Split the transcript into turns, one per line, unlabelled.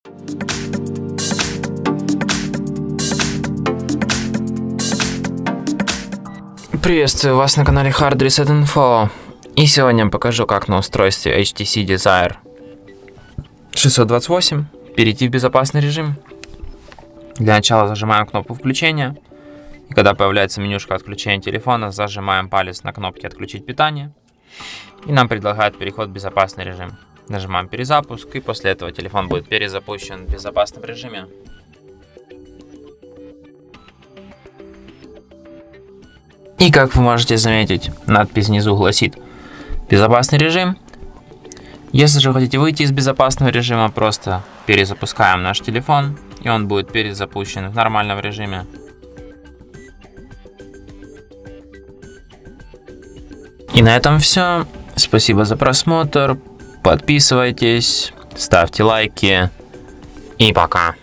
Приветствую вас на канале Hard Reset Info. И сегодня я покажу, как на устройстве HTC Desire 628 перейти в безопасный режим. Для начала зажимаем кнопку включения. И когда появляется менюшка отключения телефона, зажимаем палец на кнопке «Отключить питание». И нам предлагают переход в безопасный режим. Нажимаем «Перезапуск», и после этого телефон будет перезапущен в безопасном режиме. И как вы можете заметить, надпись внизу гласит «Безопасный режим». Если же вы хотите выйти из безопасного режима, просто перезапускаем наш телефон, и он будет перезапущен в нормальном режиме. И на этом все. Спасибо за просмотр. Подписывайтесь, ставьте лайки. И пока.